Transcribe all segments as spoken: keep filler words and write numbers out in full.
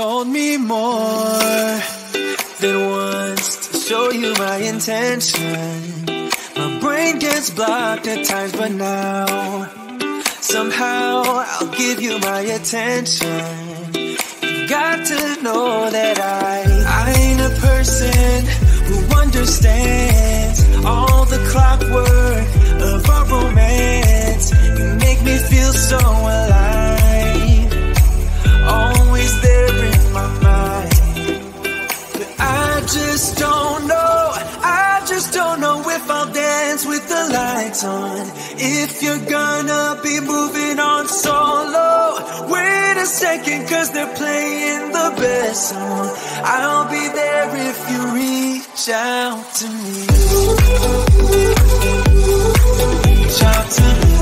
told me more than once to show you my intention. My brain gets blocked at times, but now somehow I'll give you my attention. You got to know that I I ain't a person who understands all the clockwork of our romance. You make me feel so alive, always there in my mind. But I just don't know, I just don't know if I'll dance with the lights on. If you're gonna be moving on solo, wait a second, cause they're playing the best song. I'll be there if you reach out to me. Reach out to me.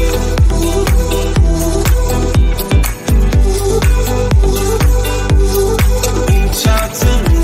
Reach out to me.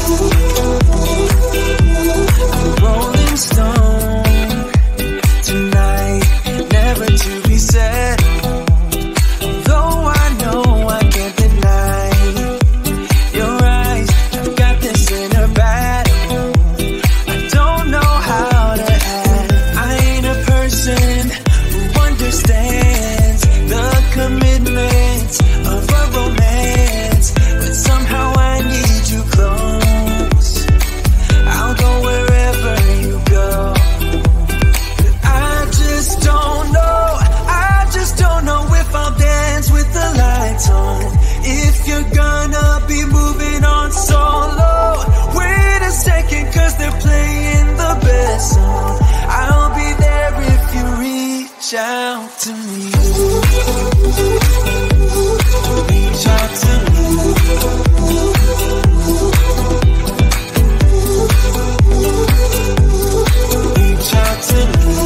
I'm a rolling stone tonight, never to be settled. Though I know I can't deny your eyes, I've got this inner battle. I don't know how to act. I ain't a person who understands the commitments of a romance, but somehow I need you close. I'll go wherever you go. But I just don't know, I just don't know if I'll dance with the lights on. If you're gonna be moving on solo, wait a second, cause they're playing the best song. I'll be there if you reach out to me. Reach out to me. Reach out to me.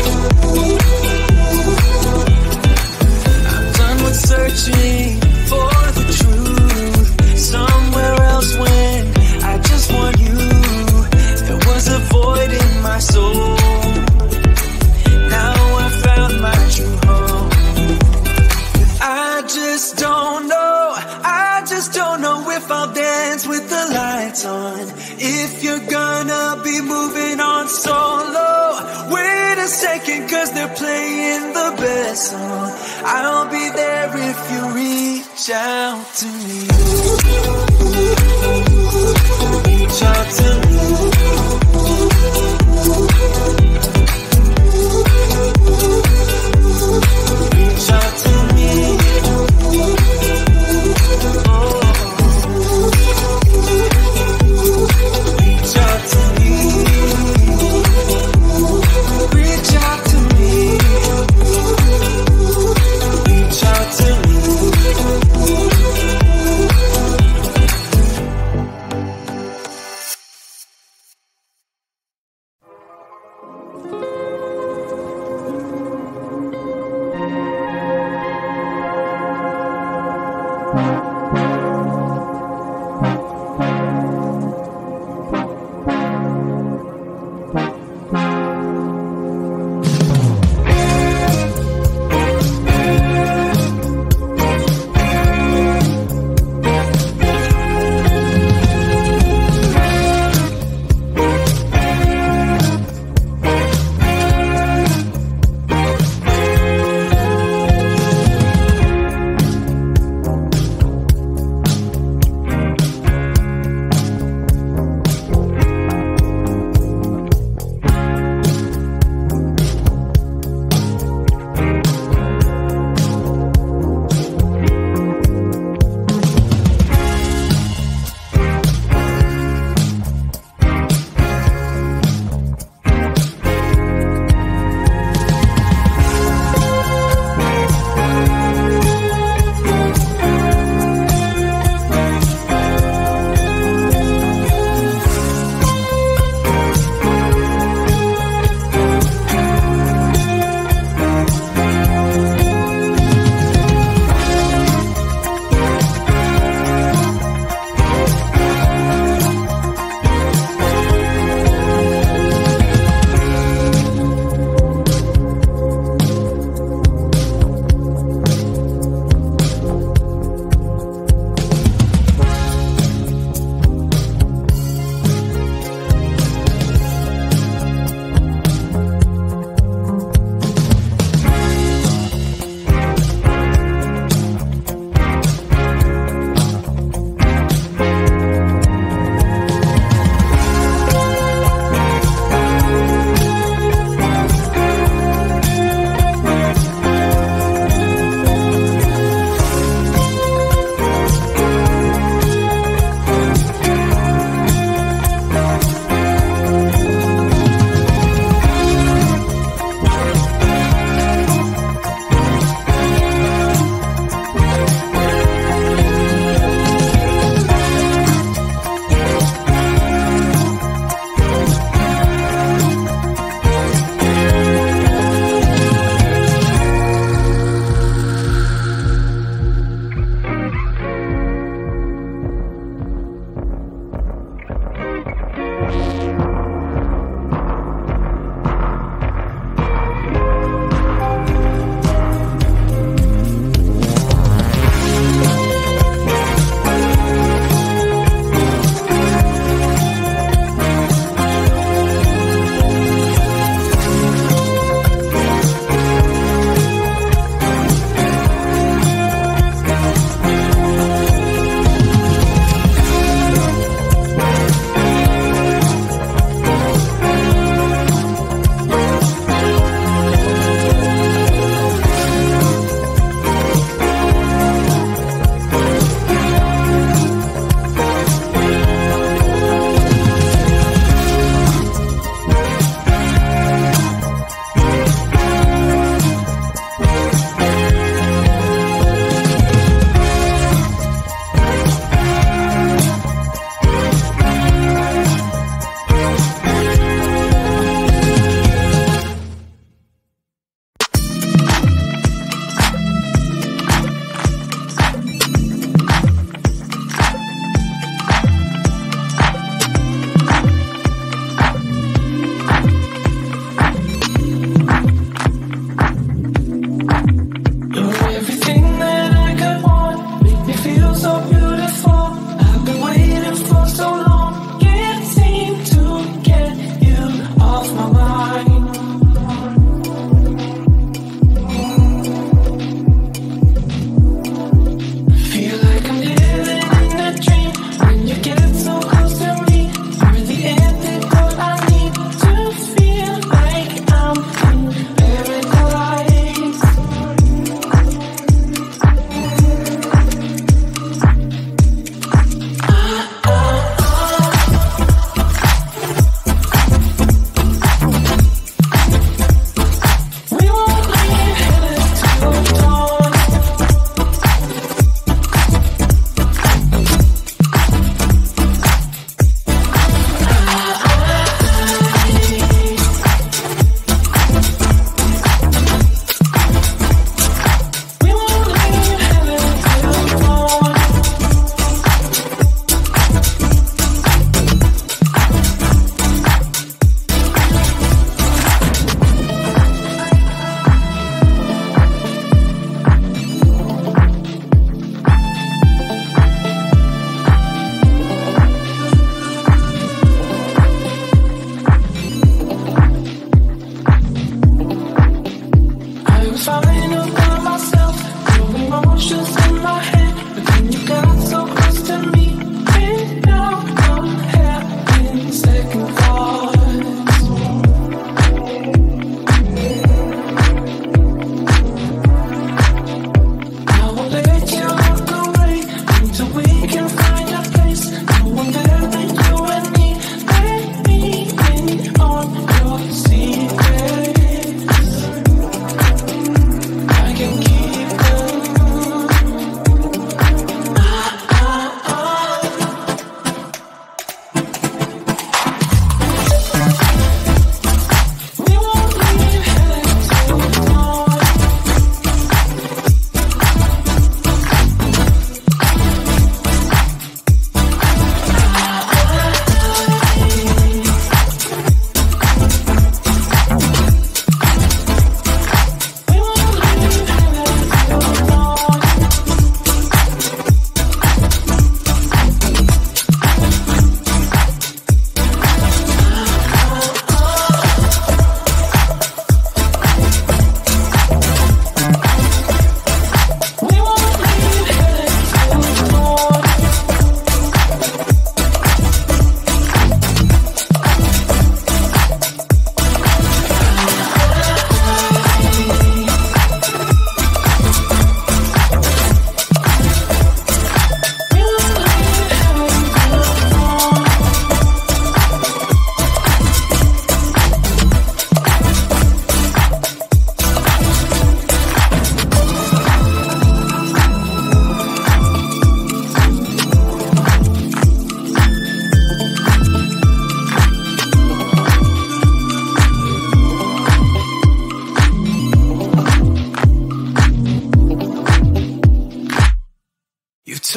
I'm done with searching for the truth somewhere else when I just want you. There was a void in my soul. Now I found my true home. But I just don't know, I just don't know if I'll dance with the lights on. If you're gonna be moving on solo, wait a second, cause they're playing the best song. I'll be there if you reach out to me. Reach out to me. Reach out to me. Oh. Reach out to me. Reach out to me. Reach out to me.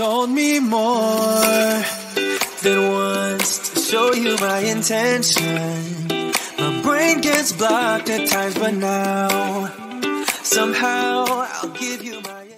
told me more than once to show you my intention. My brain gets blocked at times, but now somehow I'll give you my